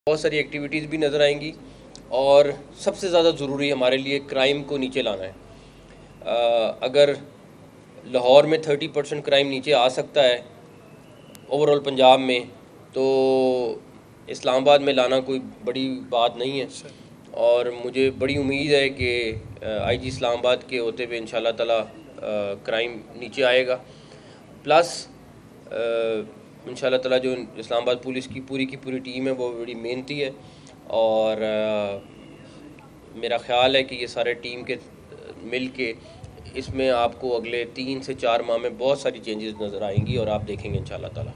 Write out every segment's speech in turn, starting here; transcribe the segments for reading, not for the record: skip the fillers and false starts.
बहुत सारी एक्टिविटीज़ भी नज़र आएंगी और सबसे ज़्यादा ज़रूरी हमारे लिए क्राइम को नीचे लाना है। अगर लाहौर में 30% क्राइम नीचे आ सकता है ओवरऑल पंजाब में, तो इस्लामाबाद में लाना कोई बड़ी बात नहीं है। और मुझे बड़ी उम्मीद है कि आईजी इस्लामाबाद के होते हुए इंशाल्लाह ताला क्राइम नीचे आएगा। प्लस इंशाल्लाह ताला जो इस्लामाबाद पुलिस की पूरी टीम है वो बड़ी मेहनती है और मेरा ख़्याल है कि ये सारे टीम के मिल के इसमें आपको अगले 3 से 4 माह में बहुत सारी चेंजेस नज़र आएंगी और आप देखेंगे इंशाल्लाह ताला।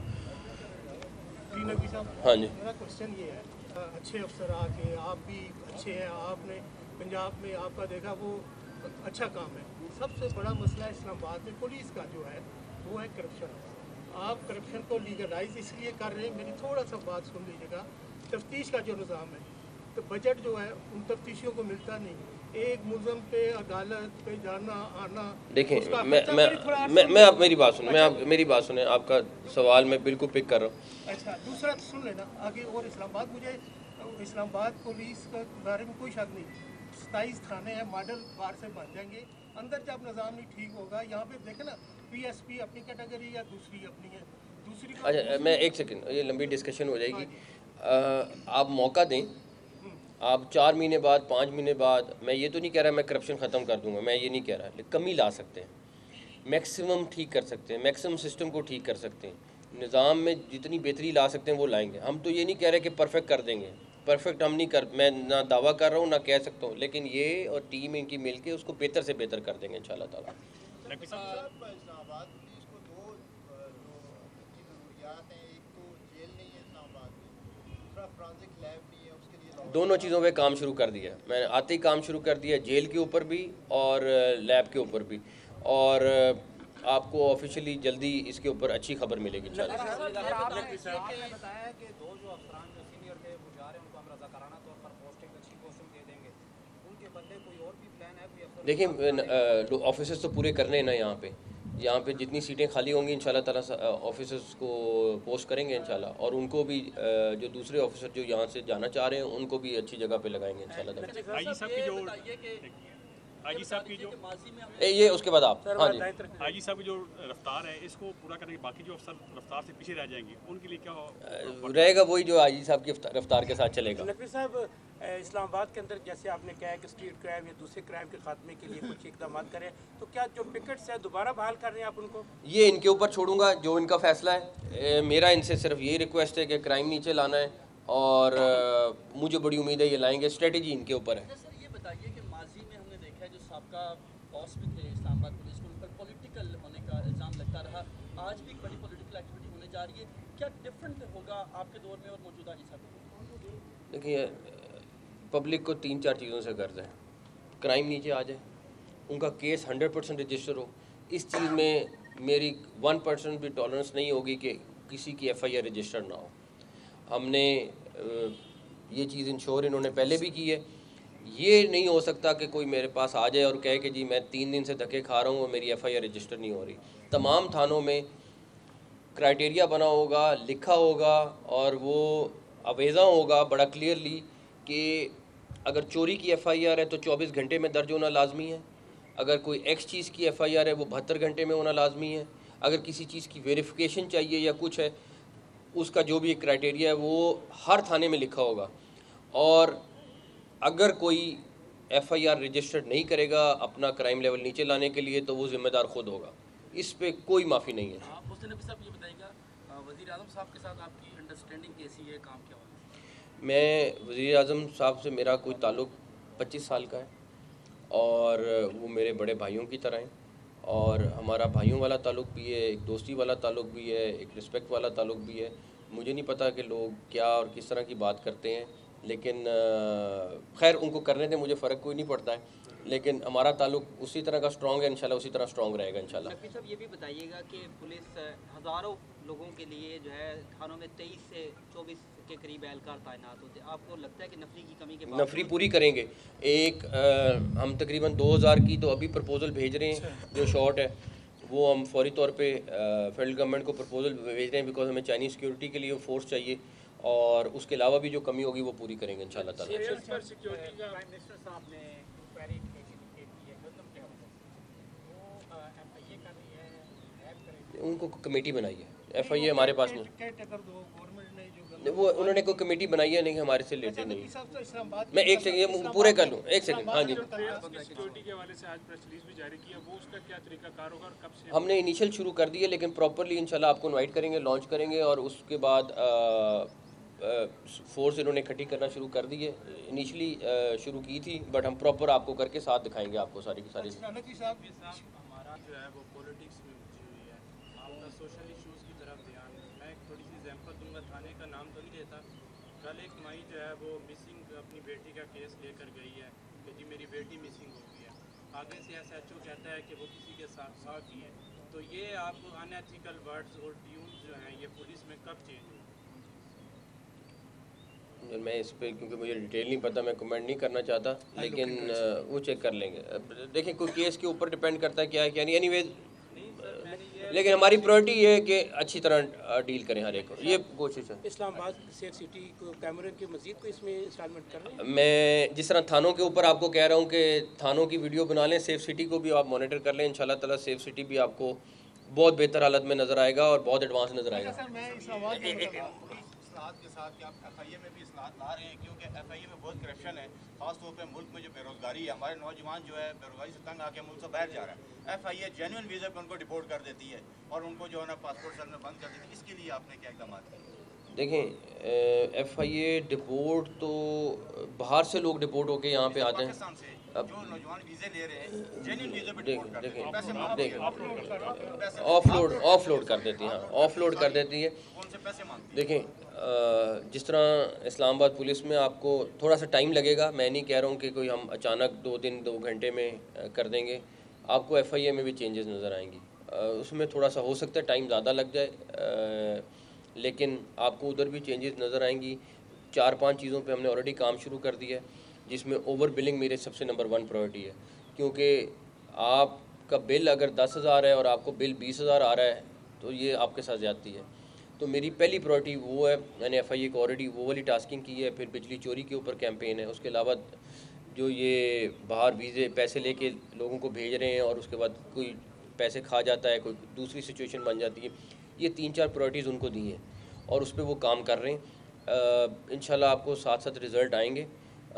हाँ जी, मेरा क्वेश्चन ये है, अच्छे अफसर आके आप भी अच्छे हैं, आपने पंजाब में आपका देखा वो अच्छा काम है। सबसे बड़ा मसला इस्लामाबाद में पुलिस का जो है वो है करप्शन। आप करप्शन को लीगलाइज इसलिए कर रहे हैं, मेरी थोड़ा सा बात सुन लीजिएगा। तफ्तीश का जो निज़ाम है, तो बजट जो है उन तफ्तीशियों को मिलता नहीं। एक मुलज़म पे अदालत पे जाना आना, देखें उसका मैं आप मेरी बात सुने, मेरी बात सुने, आपका सवाल मैं बिल्कुल पिक कर रहा हूँ। अच्छा, दूसरा तो सुन लेना आगे। और इस्लामाबाद, मुझे इस्लामाबाद पुलिस के बारे में कोई शक नहीं। 27 थाने हैं, मॉडल बाहर से बन जाएंगे। अंदर जब निज़ाम नहीं ठीक होगा, यहाँ पे देखे ना, पीएसपी अपनी कैटेगरी या दूसरी अपनी है, दूसरी का अच्छा, मैं एक सेकंड, ये लंबी डिस्कशन हो जाएगी। आप मौका दें, आप 4 महीने बाद 5 महीने बाद, मैं ये तो नहीं कह रहा मैं करप्शन ख़त्म कर दूंगा, मैं ये नहीं कह रहा, लेकिन कमी ला सकते हैं, मैक्सिमम ठीक कर सकते हैं, मैक्सिमम सिस्टम को ठीक कर सकते हैं, निज़ाम में जितनी बेहतरी ला सकते हैं वो लाएंगे। हम तो ये नहीं कह रहे कि परफेक्ट कर देंगे, परफेक्ट हम नहीं कर, मैं ना दावा कर रहा हूँ ना कह सकता हूँ, लेकिन ये और टीम इनकी मिल के उसको बेहतर से बेहतर कर देंगे इंशाल्लाह ताला। इस्लामाबाद पुलिस को दो ज़रूरियात हैं, एक तो जेल नहीं है इस्लामाबाद में, दूसरा फॉरेंसिक लैब नहीं है, उसके लिए दोनों चीज़ों पे काम शुरू कर दिया, मैंने आते ही काम शुरू कर दिया, जेल के ऊपर भी और लैब के ऊपर भी, और आपको ऑफिशियली जल्दी इसके ऊपर अच्छी खबर मिलेगी देखिए ऑफिसर्स तो पूरे करने हैं ना यहाँ पे जितनी सीटें खाली होंगी इंशाल्लाह ताला ऑफिसर्स को पोस्ट करेंगे इंशाल्लाह, और उनको भी जो दूसरे ऑफिसर जो यहाँ से जाना चाह रहे हैं उनको भी अच्छी जगह पे लगाएंगे इंशाल्लाह ताला। आईजी साहब की जो ये उसके बाद आप, हाँ जी, आईजी साहब की जो रफ्तार है इसको पूरा करने के बाकी जो अफसर रफ्तार से पीछे रह जाएंगे उनके लिए क्या रहेगा? वही जो आईजी साहब की रफ्तार के साथ चलेगा। नकवी साहब, इस्लामाबाद के अंदर जैसे आपने कहा है कि स्ट्रीट क्राइम या दूसरे क्राइम के खात्मे के लिए कुछ इकदाम करें, तो क्या जो पिकेट्स है दोबारा बहाल कर रहे हैं आप उनको? ये इनके ऊपर छोड़ूंगा, जो इनका फैसला है। मेरा इनसे सिर्फ यही रिक्वेस्ट है कि क्राइम नीचे लाना है, और मुझे बड़ी उम्मीद है ये लाएंगे, स्ट्रेटजी इनके ऊपर है। सर ये बताइए कि माजी में हमने देखा है जो साबका बॉस भी थे इस्लामाबाद पुलिस को, उन पर पॉलिटिकल होने का इल्ज़ाम लगता रहा, आज भी एक बड़ी पॉलिटिकल एक्टिविटी होने जा रही है, क्या डिफरेंट होगा आपके दौर में और मौजूदा आईजी साहब? देखिए, पब्लिक को 3-4 चीज़ों से गर्ज है, क्राइम नीचे आ जाए, उनका केस 100% रजिस्टर हो, इस चीज़ में मेरी 1% भी टॉलरेंस नहीं होगी कि किसी की FIR रजिस्टर ना हो। हमने ये चीज़ इंश्योर इन्होंने पहले भी की है। ये नहीं हो सकता कि कोई मेरे पास आ जाए और कहे कि जी मैं 3 दिन से धक्के खा रहा हूँ और मेरी FIR रजिस्टर नहीं हो रही। तमाम थानों में क्राइटेरिया बना होगा, लिखा होगा, और वो अवेज़ा होगा बड़ा क्लियरली कि अगर चोरी की FIR है तो 24 घंटे में दर्ज होना लाजमी है, अगर कोई एक्स चीज़ की FIR है वो 72 घंटे में होना लाजमी है, अगर किसी चीज़ की वेरिफिकेशन चाहिए या कुछ है, उसका जो भी एक क्राइटेरिया है वो हर थाने में लिखा होगा। और अगर कोई FIR रजिस्टर्ड नहीं करेगा अपना क्राइम लेवल नीचे लाने के लिए, तो वो ज़िम्मेदार खुद होगा, इस पे कोई माफ़ी नहीं है। हुसैन नबी साहब ये बताइएगा, वज़ीर आज़म साहब के साथ आपकी अंडरस्टैंडिंग कैसी है, काम क्या हुआ? मैं वज़ीर आज़म साहब से मेरा कोई ताल्लुक़ 25 साल का है, और वो मेरे बड़े भाइयों की तरह हैं, और हमारा भाइयों वाला ताल्लुक़ भी है, एक दोस्ती वाला ताल्लुक़ भी है, एक रिस्पेक्ट वाला ताल्लुक़ भी है। मुझे नहीं पता कि लोग क्या और किस तरह की बात करते हैं, लेकिन खैर उनको करने दें, मुझे फ़र्क कोई नहीं पड़ता है, लेकिन हमारा ताल्लुक़ उसी तरह का स्ट्रॉन्ग है, इंशाल्लाह उसी तरह स्ट्रॉन्ग रहेगा इंशाल्लाह। नकवी साहब ये भी बताइएगा कि पुलिस हज़ारों लोगों के लिए जो है थानों में 23 से 24 के करीब एहलकार तैनात होते हैं, आपको लगता है कि नफरी की कमी के नफरी पूरी करेंगे? हम तकरीबन 2000 की तो अभी प्रपोज़ल भेज रहे हैं, जो शॉर्ट है वो हम फौरी तौर पे फेडरल गवर्नमेंट को प्रपोज़ल भेज रहे हैं, बिकॉज हमें चाइनीज़ सिक्योरिटी के लिए फोर्स चाहिए, और उसके अलावा भी जो कमी होगी वो पूरी करेंगे इंशाल्लाह ताला। प्राइम मिनिस्टर साहब ने इंक्वायरी की है, मतलब क्या होता है वो FIA कर रही है, हैक करेगी, उनको कमेटी बनाई है, FIA हमारे पास नहीं, केयरटेकर दो गवर्नमेंट ने जो वो उन्होंने कोई कमेटी बनाई है, नहीं हमारे से रिलेटेड नहीं। साहब तो इस्लामाबाद मैं एक सेकंड ये पूरे कर लूँ, एक सेकंड। हाँ जी, सिक्योरिटी के हवाले से आज प्रेस रिलीज भी जारी किया, वो उसका क्या तरीकाकार होगा और कब से? हमने इनिशियल शुरू कर दी है, लेकिन प्रॉपरली इंशाल्लाह आपको इनवाइट करेंगे, लॉन्च करेंगे और उसके बाद फोर्स इन्होंने इकट्ठी करना शुरू कर दी है। इनिशियली शुरू की थी, बट हम प्रॉपर आपको करके साथ दिखाएंगे आपको सारी की सारी। हमारा जो है वो पॉलिटिक्स में घुसी हुई है, आपका सोशल इश्यूज़ की तरफ ध्यान। मैं एक थोड़ी सी एग्जांपल दूंगा, थाने का नाम तो नहीं लेता। कल एक माई जो है वो मिसिंग अपनी बेटी का केस लेकर गई है कि जी मेरी बेटी मिसिंग हो गई है। आगे से SHO कहता है कि वो किसी के साथ साथ ही है। तो ये आप अनएथिकल वर्ड्स और ट्यून्स जो हैं ये पुलिस में कब चेंज होंगे? मैं इस पर क्योंकि मुझे डिटेल नहीं पता, मैं कमेंट नहीं करना चाहता, लेकिन वो चेक कर लेंगे। देखिए कोई केस के ऊपर डिपेंड करता है क्या है क्या नहीं, एनीवेज, लेकिन हमारी प्रायोरिटी ये है कि अच्छी तरह डील करें हर एक को, ये कोशिश है। इस्लामाबाद सेफ सिटी को कैमरे की मजीद को इसमें इंस्टॉलमेंट कर रहे हैं। मैं जिस तरह थानों के ऊपर आपको कह रहा हूँ कि थानों की वीडियो बना लें, सेफ सिटी को भी आप मॉनिटर कर लें, इंशाल्लाह ताला सेफ सिटी भी आपको बहुत बेहतर हालत में नज़र आएगा और बहुत एडवांस नज़र आएगा। सर मैं इस्लामाबाद इस्लाहात के साथ क्या आप FIA में भी इस्लाहात ला रहे हैं? क्योंकि FIA में बहुत करप्शन है, खासतौर पे मुल्क में जो बेरोजगारी है, हमारे नौजवान जो है बेरोजगारी से तंग आके मुल्क से बाहर जा रहा है। FIA जेन्युइन वीज़ा पे उनको डिपोर्ट कर देती है और उनको जो है ना पासपोर्ट सर में बंद कर देती है। इसके लिए आपने क्या इक़दाम किए? देखें FIA डिपोर्ट तो बाहर से लोग डिपोर्ट होके यहाँ पे आते हैं। पाकिस्तान से जो नौजवान वीज़े ले रहे हैं जेन्युइन वीज़े पे देखें डिपोर्ट करते देखें हैं, पैसे देखें ऑफलोड कर देती हैं, हाँ ऑफलोड कर देती है। उनसे पैसे मांगते हैं। देखें जिस तरह इस्लामाबाद पुलिस में आपको थोड़ा सा टाइम लगेगा, मैं नहीं कह रहा हूँ कि कोई हम अचानक 2 दिन 2 घंटे में कर देंगे। आपको FIA में भी चेंजेस नज़र आएंगी, उसमें थोड़ा सा हो सकता है टाइम ज़्यादा लग जाए, लेकिन आपको उधर भी चेंजेस नज़र आएंगी। 4-5 चीज़ों पे हमने ऑलरेडी काम शुरू कर दिया है, जिसमें ओवर बिलिंग मेरे सबसे नंबर 1 प्रायोरिटी है। क्योंकि आपका बिल अगर 10,000 है और आपको बिल 20,000 आ रहा है तो ये आपके साथ ज़्यादती है। तो मेरी पहली प्रायोरिटी वो है, मैंने FIA को ऑलरेडी वो वाली टास्किंग की है। फिर बिजली चोरी के ऊपर कैंपेन है, उसके अलावा जो ये बाहर वीज़े पैसे लेके लोगों को भेज रहे हैं और उसके बाद कोई पैसे खा जाता है, कोई दूसरी सिचुएशन बन जाती है, ये 3-4 प्रायोरिटीज़ उनको दी हैं और उस पर वो काम कर रहे हैं। इंशाल्लाह आपको साथ साथ रिज़ल्ट आएंगे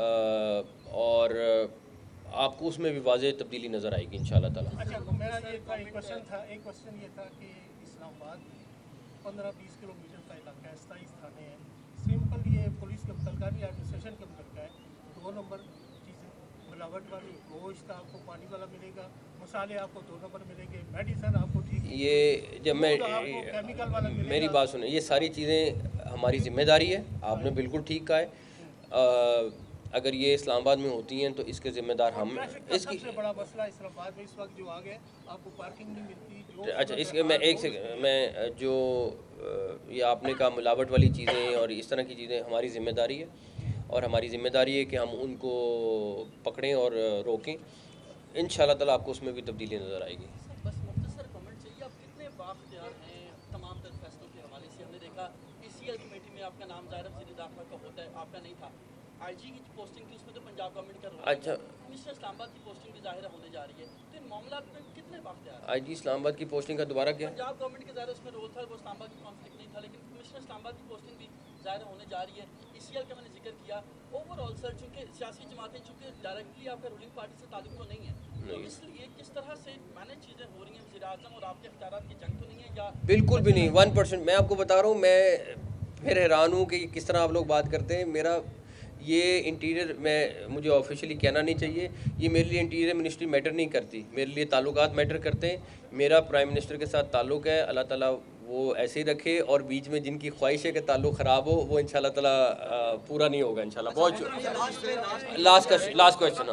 और आपको उसमें भी वाज़ेह तब्दीली नज़र आएगी इंशाल्लाह ताला। अच्छा मेरा ये था एक क्वेश्चन ये था कि इस्लामाबाद में 15-20 किलोमीटर का इलाका है, 27 थाने हैं। सिंपल ये पुलिस के मुतलका एडमिनिस्ट्रेशन के मुतलका है। 2 नंबर चीज़ें मिलावट वाली, गोश्त आपको पानी वाला मिलेगा, मसाले आपको 2 नंबर मिलेंगे, मेडिसन आपको ठीक, ये जब मैं केमिकल वाला मिलेगा। मेरी बात सुने, ये सारी चीज़ें हमारी ज़िम्मेदारी है, आपने बिल्कुल ठीक कहा है। अगर ये इस्लामाबाद में होती हैं तो इसके ज़िम्मेदार हम। इसकी सबसे बड़ा मसला इस्लामाबाद में इस वक्त जो आ गया, आपको पार्किंग नहीं मिलती। जो अच्छा इसके मैं एक सेकंड, मैं जो ये आपने कहा मिलावट वाली चीज़ें और इस तरह की चीज़ें हमारी ज़िम्मेदारी है और हमारी ज़िम्मेदारी है कि हम उनको पकड़ें और रोकें। इंशाल्लाह ताला आपको उसमें भी तब्दीली नज़र आएगी। बस मुख्तसर कमेंट चाहिए, आप कितने बाख्तियार हैं तमाम तर फैसलों के हवाले से? हमने देखा ECL कमेटी में आपका नाम ज़ाहिर वज़ीर दाखिला का होता है, आपका नहीं था। IG की पोस्टिंग थी, उसमें तो पंजाब गवर्नमेंट का रोल। अच्छा मिनिस्टर इस्लामाबाद की पोस्टिंग भी ज़ाहिर होने जा रही है, तो इन मामला में कितने बाख्तियार? IG इस्लामाबाद की पोस्टिंग का दोबारा क्या? पंजाब गवर्नमेंट के ज़ाहिर उसमें रोल था, वो इस्लामाबाद की कॉन्फ्लिक्ट नहीं था, लेकिन कमिश्नर इस्लामाबाद की पोस्टिंग भी ज़ाहिर होने जा रही है। ECL का मैंने जिक्र किया। ओवरऑल सर चूँकि सियासी जमातें चूँकि डायरेक्टली आपका रूलिंग पार्टी से ताल्लुक तो नहीं है, तो इसलिए किस तरह से मैनेज चीज़ें हो रही हैं? वज़ीर-ए-आज़म और आपके इख्तियारात की जंग तो नहीं है या? बिल्कुल भी नहीं, 1%। मैं आपको बता रहा हूँ, मैं फिर हैरान हूँ कि किस तरह आप लोग बात करते हैं। मेरा ये इंटीरियर मुझे ऑफिशियली कहना नहीं चाहिए, ये मेरे लिए इंटीरियर मिनिस्ट्री मैटर नहीं करती, मेरे लिए ताल्लुकात मैटर करते हैं। मेरा प्राइम मिनिस्टर के साथ ताल्लुक है, अल्लाह ताला वो ऐसे ही रखे, और बीच में जिनकी ख्वाहिश है कि ताल्लुक ख़राब हो वो इंशाल्लाह ताला पूरा नहीं होगा इंशाल्लाह। बहुत लास्ट क्वेश्चन।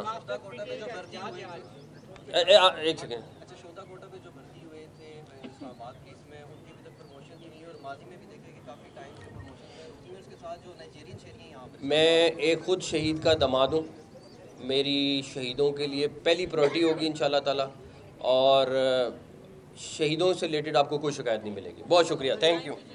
एक सेकेंड, अच्छा शोधा कोटा पे जो भर्ती हुए थे इस्लामाबाद के, इसमें उनकी अभी तक प्रमोशन ही नहीं है और माजी में भी देखा कि काफ़ी टाइम से प्रमोशन है। उसमें उसके साथ जो नाइजीरियन शहरी यहाँ पर, मैं एक खुद शहीद का दामाद हूँ, मेरी शहीदों के लिए पहली प्रायोरिटी होगी इंशाल्लाह ताला, और शहीदों से रिलेटेड आपको कोई शिकायत नहीं मिलेगी। बहुत शुक्रिया, थैंक यू।